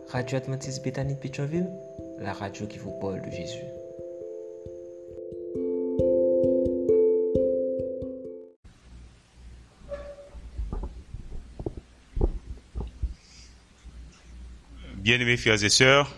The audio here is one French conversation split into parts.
Radio Adventiste Bethany de Pétionville, la radio qui vous parle de Jésus. Bien-aimés frères et sœurs,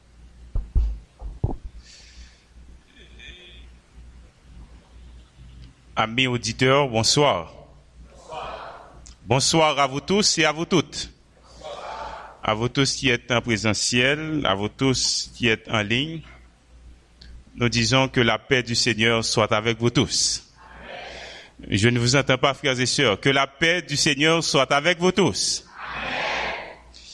amis auditeurs, bonsoir. Bonsoir à vous tous et à vous toutes. À vous tous qui êtes en présentiel, à vous tous qui êtes en ligne. Nous disons que la paix du Seigneur soit avec vous tous. Amen. Je ne vous entends pas, frères et sœurs. Que la paix du Seigneur soit avec vous tous. Amen.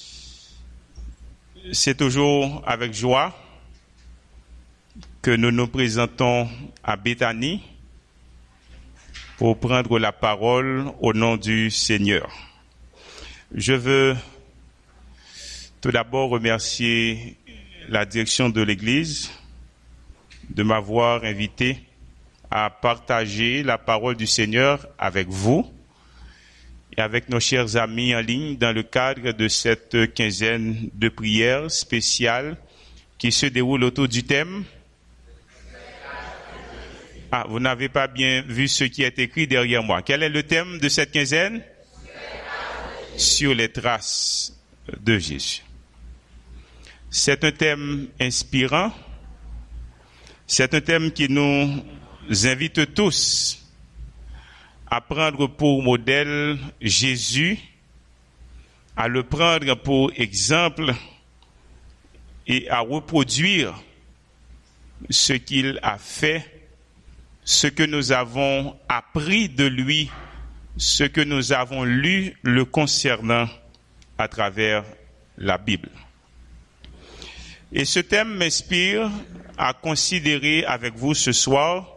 C'est toujours avec joie que nous nous présentons à Bethany pour prendre la parole au nom du Seigneur. Je veux tout d'abord remercier la direction de l'Église de m'avoir invité à partager la parole du Seigneur avec vous et avec nos chers amis en ligne dans le cadre de cette quinzaine de prières spéciales qui se déroule autour du thème. Ah, vous n'avez pas bien vu ce qui est écrit derrière moi. Quel est le thème de cette quinzaine? Sur les traces de Jésus. C'est un thème inspirant. C'est un thème qui nous invite tous à prendre pour modèle Jésus, à le prendre pour exemple et à reproduire ce qu'il a fait, ce que nous avons appris de lui, ce que nous avons lu le concernant à travers la Bible. Et ce thème m'inspire à considérer avec vous ce soir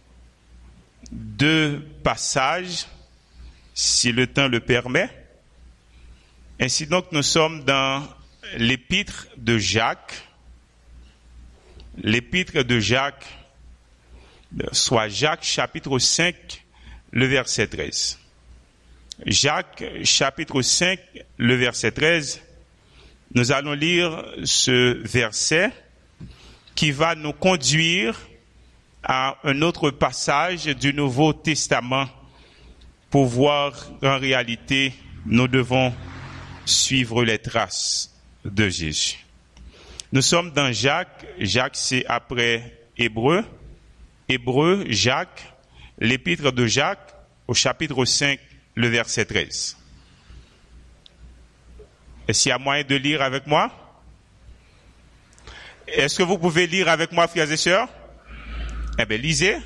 deux passages, si le temps le permet. Ainsi donc, nous sommes dans l'épître de Jacques, soit Jacques chapitre 5, le verset 13. Jacques chapitre 5, le verset 13. Nous allons lire ce verset qui va nous conduire à un autre passage du Nouveau Testament pour voir qu'en réalité, nous devons suivre les traces de Jésus. Nous sommes dans Jacques. Jacques, c'est après Hébreu. Hébreu, Jacques, l'épître de Jacques, au chapitre 5, le verset 13. Est-ce qu'il y a moyen de lire avec moi? Est-ce que vous pouvez lire avec moi, frères et sœurs? Eh bien, lisez.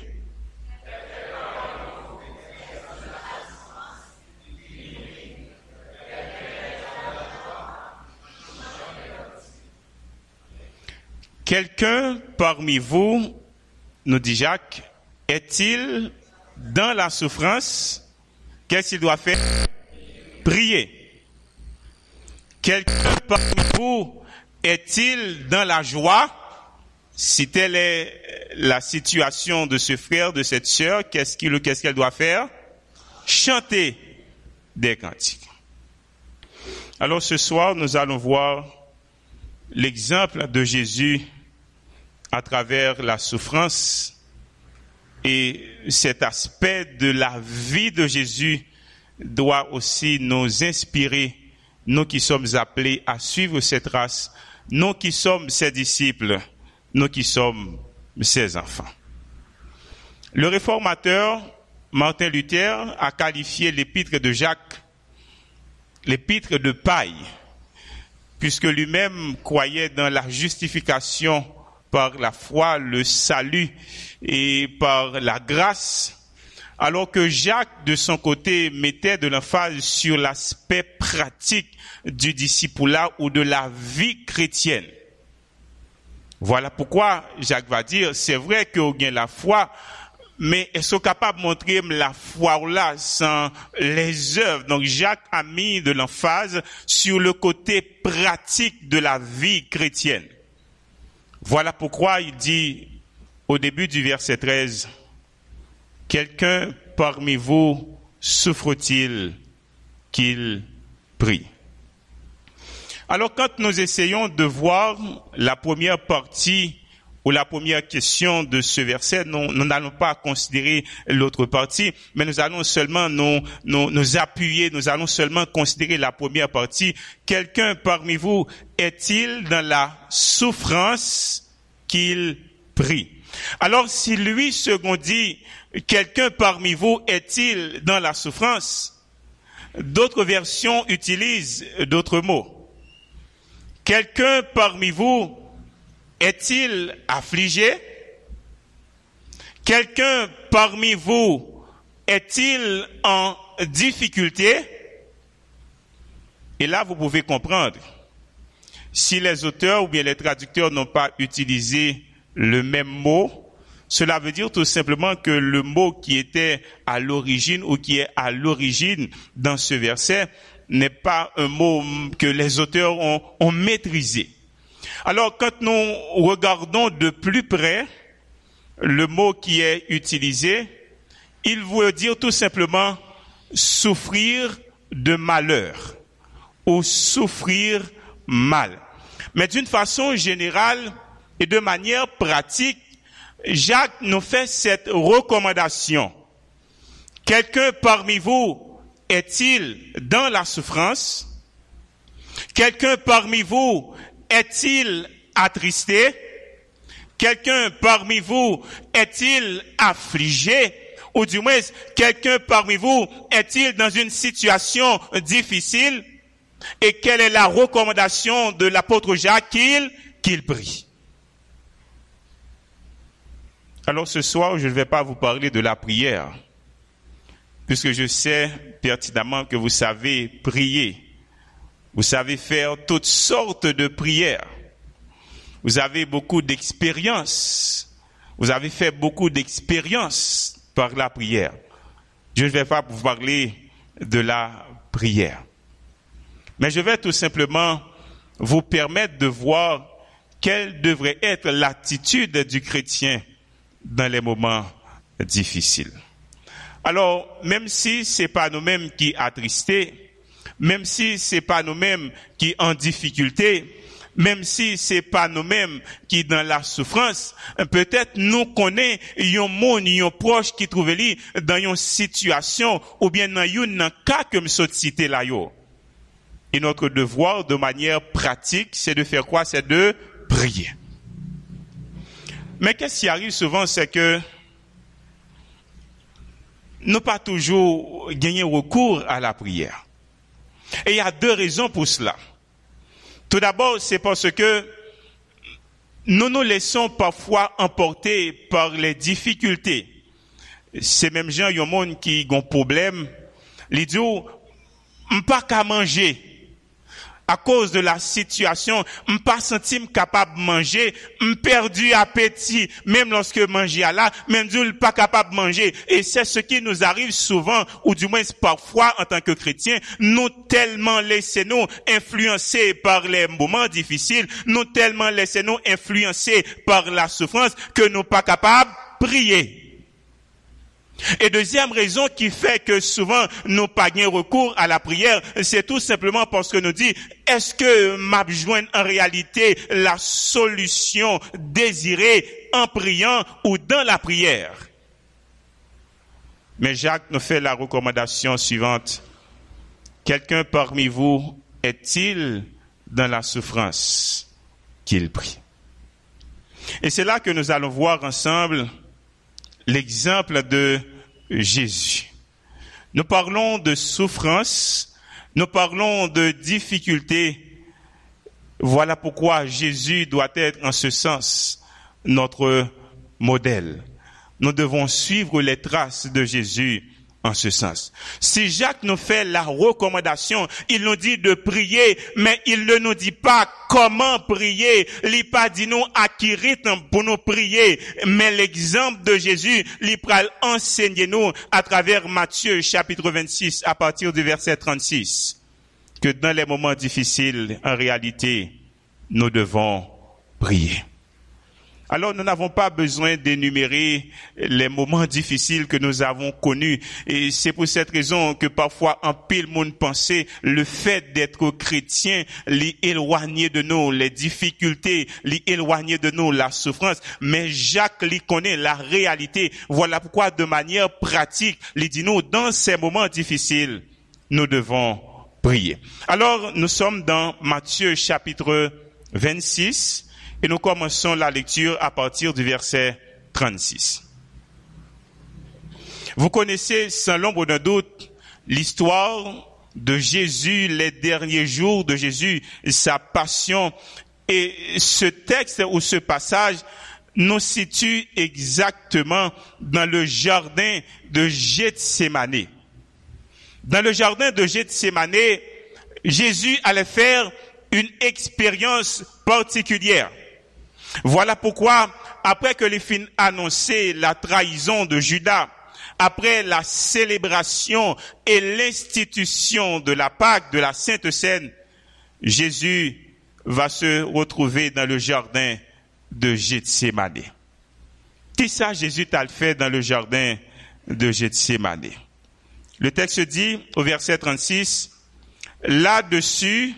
Quelqu'un parmi vous, nous dit Jacques, est-il dans la souffrance? Qu'est-ce qu'il doit faire? Prier. Quelqu'un parmi vous est-il dans la joie? Si telle est la situation de ce frère, de cette sœur, qu'est-ce qu'elle doit faire? Chanter des cantiques. Alors ce soir, nous allons voir l'exemple de Jésus à travers la souffrance et cet aspect de la vie de Jésus doit aussi nous inspirer, nous qui sommes appelés à suivre cette race, nous qui sommes ses disciples, nous qui sommes ses enfants. Le réformateur Martin Luther a qualifié l'épître de Jacques l'épître de paille, puisque lui-même croyait dans la justification par la foi, le salut et par la grâce, alors que Jacques, de son côté, mettait de l'emphase sur l'aspect pratique du discipulat ou de la vie chrétienne. Voilà pourquoi Jacques va dire, c'est vrai qu'on gagne la foi, mais est-ce qu'on est capable de montrer la foi là sans les œuvres? Donc Jacques a mis de l'emphase sur le côté pratique de la vie chrétienne. Voilà pourquoi il dit au début du verset 13, « Quelqu'un parmi vous souffre-t-il qu'il prie ?» Alors, quand nous essayons de voir la première partie ou la première question de ce verset, nous n'allons pas considérer l'autre partie, mais nous allons seulement nous appuyer, nous allons seulement considérer la première partie. Quelqu'un parmi vous est-il dans la souffrance qu'il prie? Alors, si lui, second dit, quelqu'un parmi vous est-il dans la souffrance? D'autres versions utilisent d'autres mots. Quelqu'un parmi vous est-il affligé? Quelqu'un parmi vous est-il en difficulté? Et là, vous pouvez comprendre. Si les auteurs ou bien les traducteurs n'ont pas utilisé le même mot, cela veut dire tout simplement que le mot qui était à l'origine ou qui est à l'origine dans ce verset n'est pas un mot que les auteurs ont maîtrisé. Alors, quand nous regardons de plus près le mot qui est utilisé, il veut dire tout simplement souffrir de malheur ou souffrir mal. Mais d'une façon générale et de manière pratique, Jacques nous fait cette recommandation. Quelqu'un parmi vous est-il dans la souffrance? Quelqu'un parmi vous est-il attristé? Quelqu'un parmi vous est-il affligé? Ou du moins, quelqu'un parmi vous est-il dans une situation difficile? Et quelle est la recommandation de l'apôtre Jacques? Qu'il prie. Alors ce soir, je ne vais pas vous parler de la prière, puisque je sais pertinemment que vous savez prier. Vous savez faire toutes sortes de prières. Vous avez beaucoup d'expérience. Vous avez fait beaucoup d'expérience par la prière. Je ne vais pas vous parler de la prière. Mais je vais tout simplement vous permettre de voir quelle devrait être l'attitude du chrétien dans les moments difficiles. Alors, même si c'est pas nous-mêmes qui attristés, même si c'est pas nous-mêmes qui en difficulté, même si c'est pas nous-mêmes qui dans la souffrance, peut-être nous connaissons un monde, un proche qui trouve lui dans une situation ou bien dans un cas que me cité là yo. Et notre devoir de manière pratique, c'est de faire quoi? C'est de prier. Mais qu'est-ce qui arrive souvent, c'est que nous pas toujours gagner recours à la prière. Et il y a deux raisons pour cela. Tout d'abord, c'est parce que nous nous laissons parfois emporter par les difficultés. Ces mêmes gens, il y a un monde qui ont un problème. Ils disent, m'pas qu'à manger. À cause de la situation, m'pas senti capable de manger, m'perdu appétit, même lorsque manger à là, même Dieu pas capable de manger. Et c'est ce qui nous arrive souvent, ou du moins parfois en tant que chrétiens, nous tellement laissez-nous influencer par les moments difficiles, nous tellement laissez-nous influencer par la souffrance que nous pas capables de prier. Et deuxième raison qui fait que souvent nous pas gain recours à la prière, c'est tout simplement parce que nous dit, est-ce que m'a joindre en réalité la solution désirée en priant ou dans la prière? Mais Jacques nous fait la recommandation suivante. Quelqu'un parmi vous est-il dans la souffrance qu'il prie? Et c'est là que nous allons voir ensemble l'exemple de Jésus. Nous parlons de souffrance, nous parlons de difficulté. Voilà pourquoi Jésus doit être en ce sens notre modèle. Nous devons suivre les traces de Jésus en ce sens. Si Jacques nous fait la recommandation, il nous dit de prier, mais il ne nous dit pas comment prier. Il n'a pas dit nous à qui rythme pour nous prier, mais l'exemple de Jésus, il pral enseigner nous à travers Matthieu chapitre 26 à partir du verset 36, que dans les moments difficiles, en réalité, nous devons prier. Alors nous n'avons pas besoin d'énumérer les moments difficiles que nous avons connus. Et c'est pour cette raison que parfois en pile monde pensait le fait d'être chrétien l'éloigner de nous les difficultés, l'éloigner de nous la souffrance. Mais Jacques lui connaît la réalité. Voilà pourquoi de manière pratique, il dit nous dans ces moments difficiles, nous devons prier. Alors nous sommes dans Matthieu chapitre 26. Et nous commençons la lecture à partir du verset 36. Vous connaissez sans l'ombre d'un doute l'histoire de Jésus, les derniers jours de Jésus, sa passion. Et ce texte ou ce passage nous situe exactement dans le jardin de Gethsémani. Dans le jardin de Gethsémani, Jésus allait faire une expérience particulière. Voilà pourquoi, après que les filles annonçaient la trahison de Judas, après la célébration et l'institution de la Pâque, de la Sainte Seine, Jésus va se retrouver dans le jardin de Gethsémani. Qu'est-ce que Jésus t'a fait dans le jardin de Gethsémani? Le texte dit, au verset 36, là-dessus,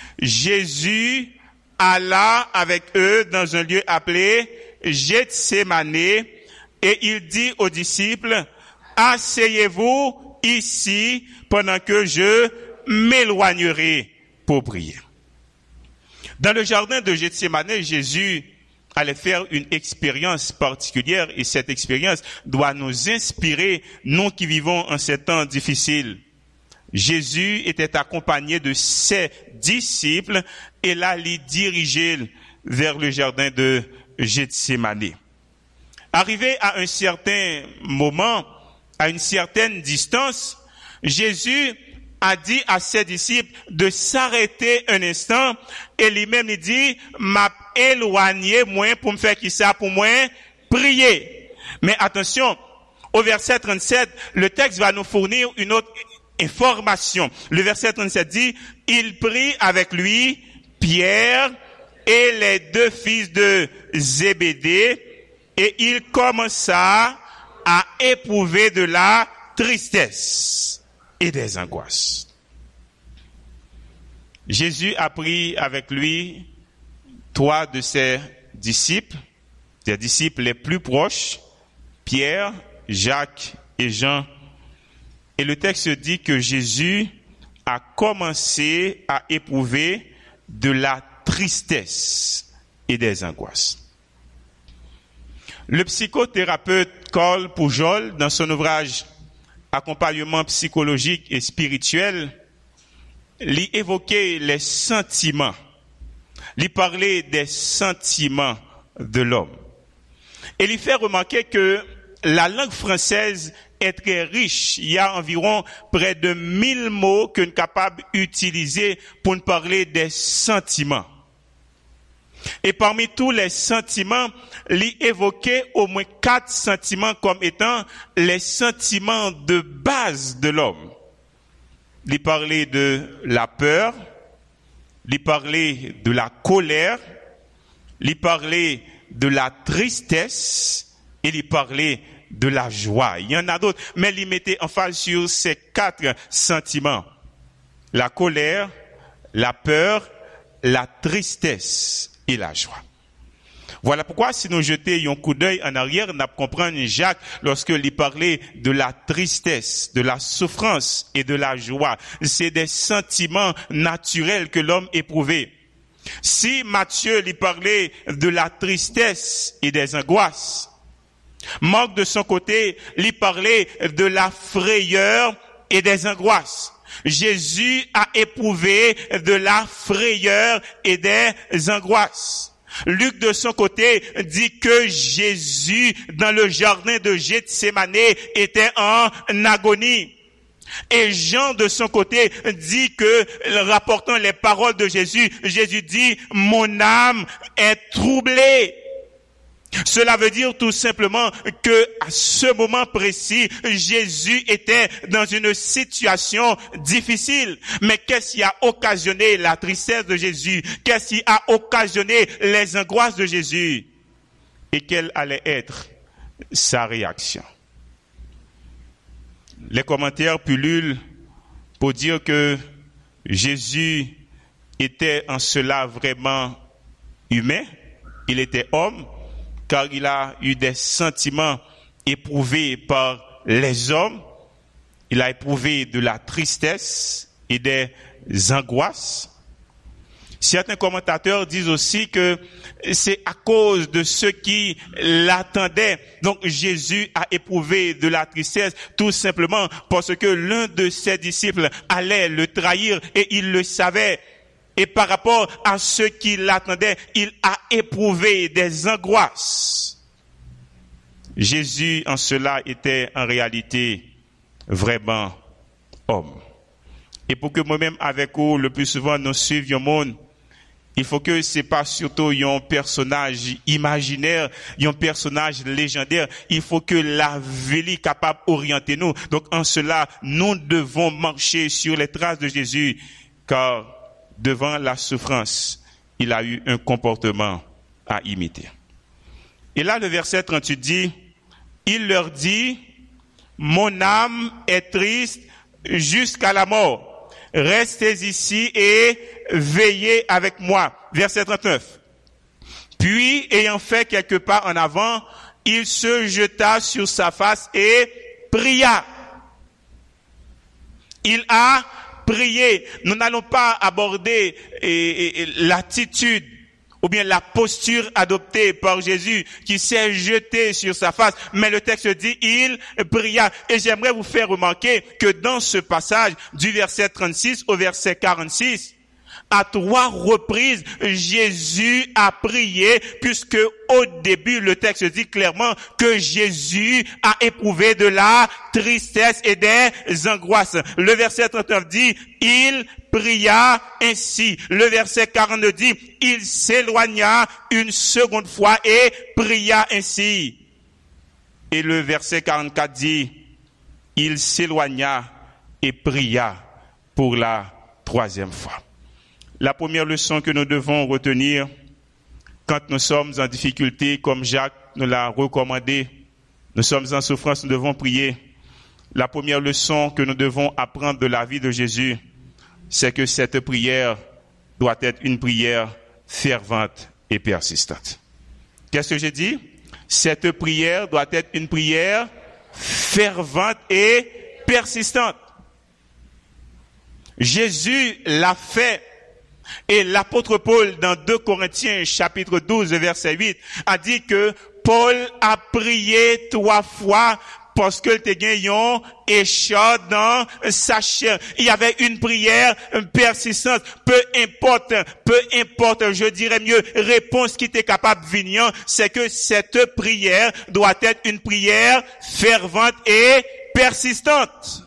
Jésus alla avec eux dans un lieu appelé Gethsémani et il dit aux disciples, asseyez-vous ici pendant que je m'éloignerai pour prier. Dans le jardin de Gethsémani, Jésus allait faire une expérience particulière et cette expérience doit nous inspirer, nous qui vivons en ces temps difficiles. Jésus était accompagné de ses disciples et là, il dirigeait vers le jardin de Gethsémani. Arrivé à un certain moment, à une certaine distance, Jésus a dit à ses disciples de s'arrêter un instant et lui-même il dit, m'a éloigné moi pour me faire qui ça, pour moi prier. Mais attention, au verset 37, le texte va nous fournir une autre information. Le verset 37 dit, il prit avec lui Pierre et les deux fils de Zébédée et il commença à éprouver de la tristesse et des angoisses. Jésus a pris avec lui 3 de ses disciples les plus proches, Pierre, Jacques et Jean. Et le texte dit que Jésus a commencé à éprouver de la tristesse et des angoisses. Le psychothérapeute Carl Pujol, dans son ouvrage Accompagnement psychologique et spirituel, lui évoquait les sentiments, lui parlait des sentiments de l'homme. Et lui fait remarquer que la langue française est très riche. Il y a environ près de 1000 mots que nous sommes capables d'utiliser pour nous parler des sentiments. Et parmi tous les sentiments, il évoquait au moins 4 sentiments comme étant les sentiments de base de l'homme. Il parlait de la peur, il parlait de la colère, il parlait de la tristesse et il parlait de la joie. Il y en a d'autres, mais il mettait emphase sur ces 4 sentiments. La colère, la peur, la tristesse et la joie. Voilà pourquoi si nous jetons un coup d'œil en arrière, nous comprenons Jacques lorsqu'il parlait de la tristesse, de la souffrance et de la joie. C'est des sentiments naturels que l'homme éprouvait. Si Matthieu lui parlait de la tristesse et des angoisses, Marc de son côté lui parlait de la frayeur et des angoisses. Jésus a éprouvé de la frayeur et des angoisses. Luc de son côté dit que Jésus dans le jardin de Gethsémani était en agonie. Et Jean de son côté dit que, rapportant les paroles de Jésus, Jésus dit, mon âme est troublée. Cela veut dire tout simplement que à ce moment précis, Jésus était dans une situation difficile. Mais qu'est-ce qui a occasionné la tristesse de Jésus? Qu'est-ce qui a occasionné les angoisses de Jésus? et quelle allait être sa réaction. Les commentaires pullulent pour dire que Jésus était en cela vraiment humain, il était homme, car il a eu des sentiments éprouvés par les hommes, il a éprouvé de la tristesse et des angoisses. Certains commentateurs disent aussi que c'est à cause de ceux qui l'attendaient. Donc Jésus a éprouvé de la tristesse tout simplement parce que l'un de ses disciples allait le trahir et il le savait. Et par rapport à ceux qui l'attendaient, il a éprouvé des angoisses. Jésus en cela était en réalité vraiment homme. Et pour que moi-même avec vous, le plus souvent, nous suivions le monde, il faut que c'est pas surtout un personnage imaginaire, un personnage légendaire. Il faut que la vie capable d'orienter nous. Donc, en cela, nous devons marcher sur les traces de Jésus, car devant la souffrance, il a eu un comportement à imiter. Et là, le verset 38 dit, il leur dit, mon âme est triste jusqu'à la mort. Restez ici et veillez avec moi. Verset 39. Puis, ayant fait quelques pas en avant, il se jeta sur sa face et pria. Il a prié. Nous n'allons pas aborder l'attitude ou bien la posture adoptée par Jésus qui s'est jeté sur sa face. Mais le texte dit, il pria. Et j'aimerais vous faire remarquer que dans ce passage, du verset 36 au verset 46, à 3 reprises, Jésus a prié, puisque au début, le texte dit clairement que Jésus a éprouvé de la tristesse et des angoisses. Le verset 39 dit, il pria ainsi. Le verset 42 dit, il s'éloigna une seconde fois et pria ainsi. Et le verset 44 dit, il s'éloigna et pria pour la 3e fois. La première leçon que nous devons retenir quand nous sommes en difficulté, comme Jacques nous l'a recommandé, nous sommes en souffrance, nous devons prier. La première leçon que nous devons apprendre de la vie de Jésus, c'est que cette prière doit être une prière fervente et persistante. Qu'est-ce que j'ai dit? Cette prière doit être une prière fervente et persistante. Jésus l'a fait. Et l'apôtre Paul, dans 2 Corinthiens, chapitre 12, verset 8, a dit que Paul a prié 3 fois parce que le gagnon échoue dans sa chair. Il y avait une prière persistante. Peu importe, je dirais mieux, réponse qui était capable de venir, c'est que cette prière doit être une prière fervente et persistante.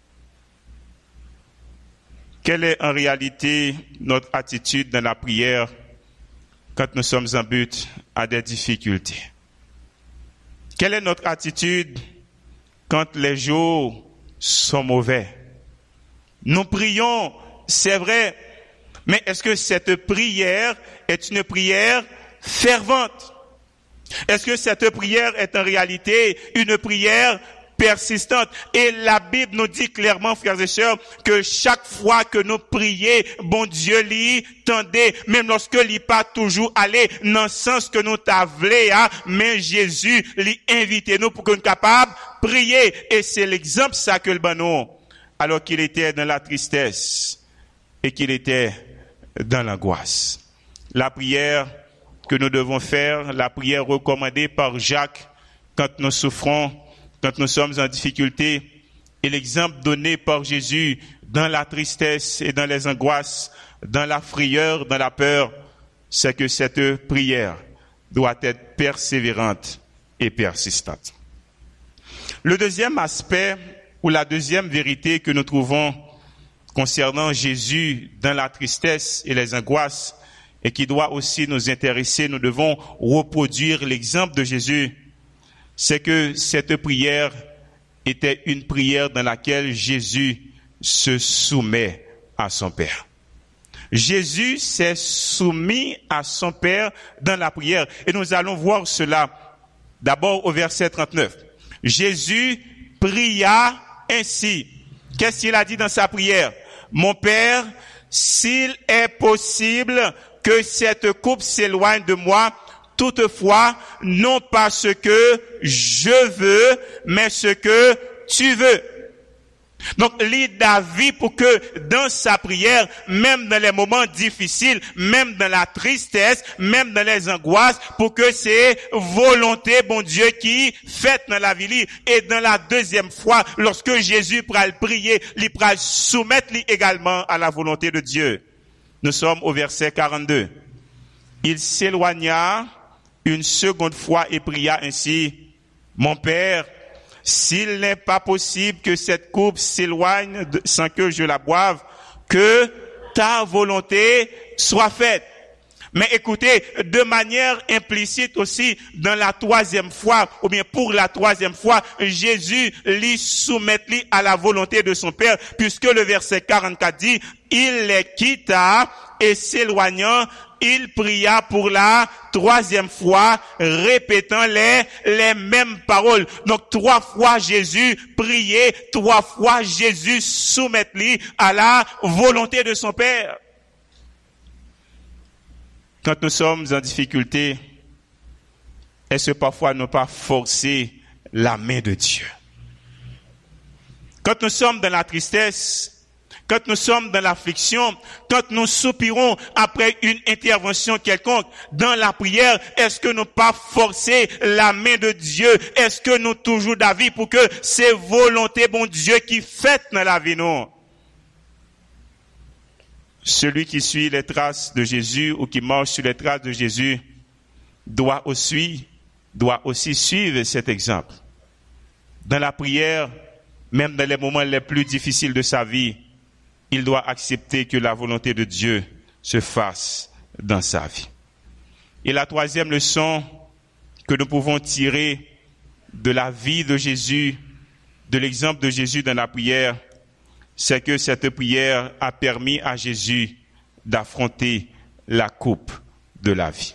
Quelle est en réalité notre attitude dans la prière quand nous sommes en but à des difficultés? Quelle est notre attitude quand les jours sont mauvais? Nous prions, c'est vrai, mais est-ce que cette prière est une prière fervente? Est-ce que cette prière est en réalité une prière persistante? Et la Bible nous dit clairement, frères et sœurs, que chaque fois que nous prions, bon Dieu l'y tendait, même lorsque l'y pas toujours allé dans le sens que nous t'avlé, mais Jésus l'y invité nous pour qu'on soit capable de prier. Et c'est l'exemple ça que le banon, alors qu'il était dans la tristesse et qu'il était dans l'angoisse. La prière que nous devons faire, la prière recommandée par Jacques quand nous souffrons, quand nous sommes en difficulté, et l'exemple donné par Jésus dans la tristesse et dans les angoisses, dans la frayeur, dans la peur, c'est que cette prière doit être persévérante et persistante. Le deuxième aspect, ou la deuxième vérité que nous trouvons concernant Jésus dans la tristesse et les angoisses, et qui doit aussi nous intéresser, nous devons reproduire l'exemple de Jésus, c'est que cette prière était une prière dans laquelle Jésus se soumet à son Père. Jésus s'est soumis à son Père dans la prière. Et nous allons voir cela d'abord au verset 39. Jésus pria ainsi. Qu'est-ce qu'il a dit dans sa prière? Mon Père, s'il est possible que cette coupe s'éloigne de moi, toutefois, non pas ce que je veux, mais ce que tu veux. Donc, lit David pour que dans sa prière, même dans les moments difficiles, même dans la tristesse, même dans les angoisses, pour que c'est volonté, bon Dieu, qui fait dans la vie. Et dans la deuxième fois, lorsque Jésus pourra le prier, il pourra le soumettre également à la volonté de Dieu. Nous sommes au verset 42. Il s'éloigna une seconde fois et pria ainsi, mon Père, s'il n'est pas possible que cette coupe s'éloigne sans que je la boive, que ta volonté soit faite. Mais écoutez, de manière implicite aussi, dans la troisième fois, ou bien pour la troisième fois, Jésus lui soumet à la volonté de son Père, puisque le verset 44 dit, il les quitta et s'éloignant, il pria pour la troisième fois, répétant les mêmes paroles. Donc, 3 fois Jésus priait, 3 fois Jésus soumettait à la volonté de son Père. Quand nous sommes en difficulté, est-ce que parfois nous pas forcer la main de Dieu? Quand nous sommes dans la tristesse, quand nous sommes dans l'affliction, quand nous soupirons après une intervention quelconque dans la prière, est-ce que nous pas forcer la main de Dieu? Est-ce que nous toujours d'avis pour que c'est volonté, bon Dieu, qui fait dans la vie, non? Celui qui suit les traces de Jésus ou qui marche sur les traces de Jésus doit aussi suivre cet exemple. Dans la prière, même dans les moments les plus difficiles de sa vie, il doit accepter que la volonté de Dieu se fasse dans sa vie. Et la troisième leçon que nous pouvons tirer de la vie de Jésus, de l'exemple de Jésus dans la prière, c'est que cette prière a permis à Jésus d'affronter la coupe de la vie.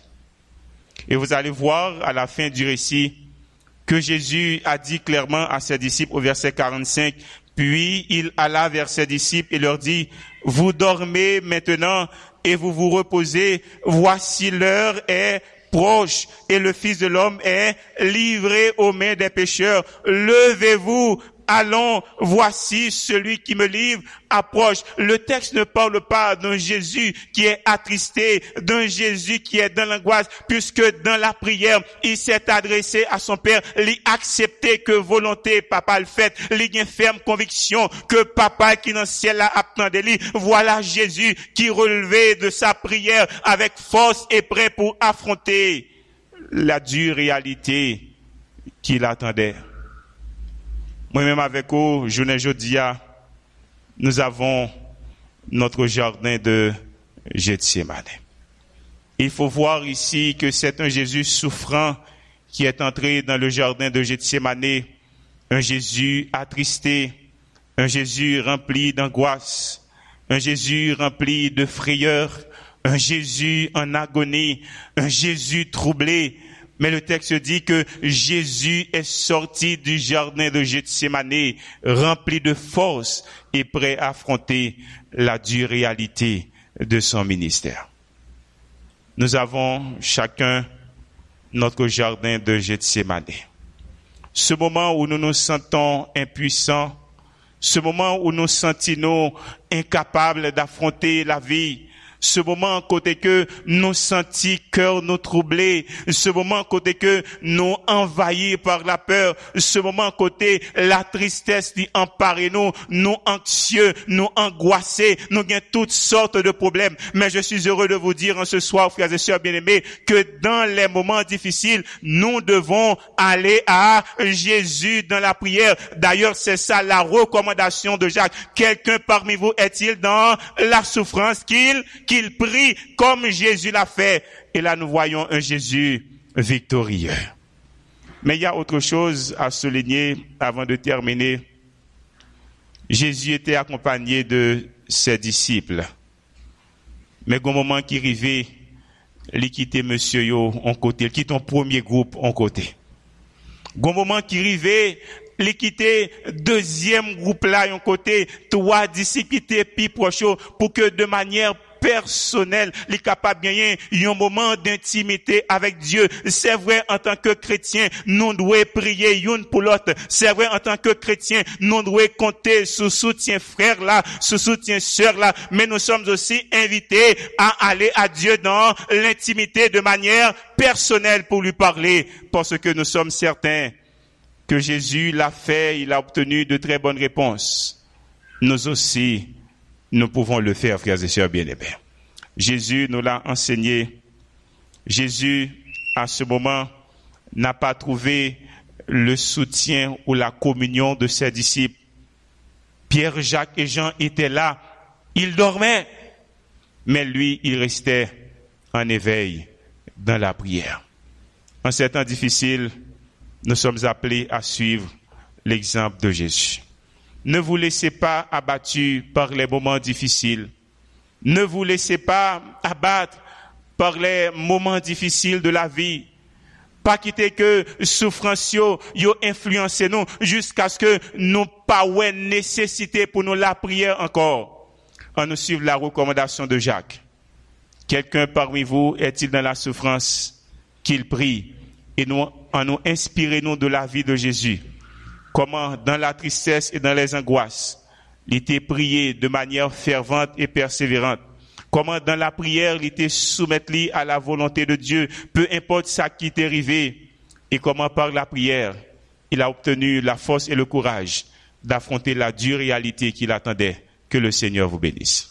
Et vous allez voir à la fin du récit que Jésus a dit clairement à ses disciples au verset 45, puis il alla vers ses disciples et leur dit, vous dormez maintenant et vous vous reposez, voici l'heure est proche et le Fils de l'homme est livré aux mains des pécheurs. Levez-vous, allons, voici celui qui me livre approche. Le texte ne parle pas d'un Jésus qui est attristé, d'un Jésus qui est dans l'angoisse, puisque dans la prière, il s'est adressé à son Père, il accepté que volonté papa le fait, il y a une ferme conviction que papa qui dans le ciel a attendé lui. Voilà Jésus qui relevait de sa prière avec force et prêt pour affronter la dure réalité qu'il attendait. Moi-même avec vous, journée Jodia, nous avons notre jardin de Gethsémane. Il faut voir ici que c'est un Jésus souffrant qui est entré dans le jardin de Gethsémane, un Jésus attristé, un Jésus rempli d'angoisse, un Jésus rempli de frayeur, un Jésus en agonie, un Jésus troublé. Mais le texte dit que Jésus est sorti du jardin de Gethsémane, rempli de force et prêt à affronter la dure réalité de son ministère. Nous avons chacun notre jardin de Gethsémane. Ce moment où nous nous sentons impuissants, ce moment où nous sentons incapables d'affronter la vie, ce moment côté que nous sentis cœur nous troublés, ce moment côté que nous envahis par la peur, ce moment côté la tristesse qui empare nous anxieux, nous angoissés, nous avons toutes sortes de problèmes. Mais je suis heureux de vous dire en ce soir, frères et sœurs bien-aimés, que dans les moments difficiles, nous devons aller à Jésus dans la prière. D'ailleurs, c'est ça la recommandation de Jacques. Quelqu'un parmi vous est-il dans la souffrance qu'il prie comme Jésus l'a fait? Et là, nous voyons un Jésus victorieux. Mais il y a autre chose à souligner avant de terminer. Jésus était accompagné de ses disciples. Mais au moment qui arrivait, il quittait monsieur yo en côté, il quitte ton premier groupe en côté. Au moment qui arrivait, il quittait deuxième groupe là en côté, trois disciples qui étaient plus proches pour que de manière personnel, il est capable de gagner un moment d'intimité avec Dieu. C'est vrai, en tant que chrétien, nous devons prier une pour l'autre. C'est vrai, en tant que chrétien, nous devons compter sur soutien frère là, sur soutien sœur là, mais nous sommes aussi invités à aller à Dieu dans l'intimité de manière personnelle pour lui parler, parce que nous sommes certains que Jésus l'a fait, il a obtenu de très bonnes réponses. Nous aussi, nous pouvons le faire, frères et sœurs bien-aimés. Jésus nous l'a enseigné. Jésus, à ce moment, n'a pas trouvé le soutien ou la communion de ses disciples. Pierre, Jacques et Jean étaient là. Ils dormaient. Mais lui, il restait en éveil dans la prière. En ces temps difficiles, nous sommes appelés à suivre l'exemple de Jésus. Ne vous laissez pas abattus par les moments difficiles. Ne vous laissez pas abattre par les moments difficiles de la vie. Pas quitter que souffrance yo influencez nous jusqu'à ce que nous pas ouais nécessité pour nous la prière encore. On nous suivre la recommandation de Jacques. Quelqu'un parmi vous est-il dans la souffrance qu'il prie et nous en nous inspirez-nous de la vie de Jésus. Comment, dans la tristesse et dans les angoisses, il était prié de manière fervente et persévérante. Comment, dans la prière, il était soumettre à la volonté de Dieu, peu importe ça qui t'est arrivé. Et comment, par la prière, il a obtenu la force et le courage d'affronter la dure réalité qui l'attendait. Que le Seigneur vous bénisse.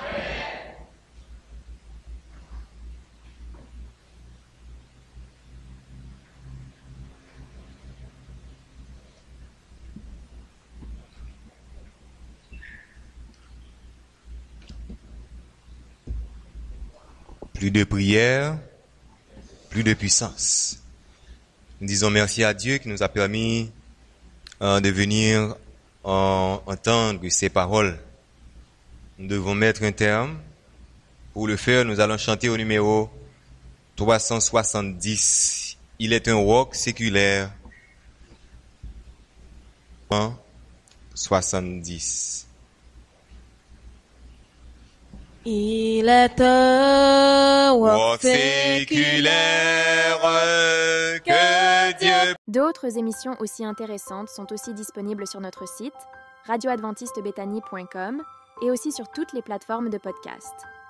Plus de prière, plus de puissance. Nous disons merci à Dieu qui nous a permis de venir entendre ces paroles. Nous devons mettre un terme. Pour le faire, nous allons chanter au numéro 370. Il est un rock séculaire. 70. Il est un rock séculaire que Dieu. D'autres émissions aussi intéressantes sont aussi disponibles sur notre site radioadventistebethany.com et aussi sur toutes les plateformes de podcast.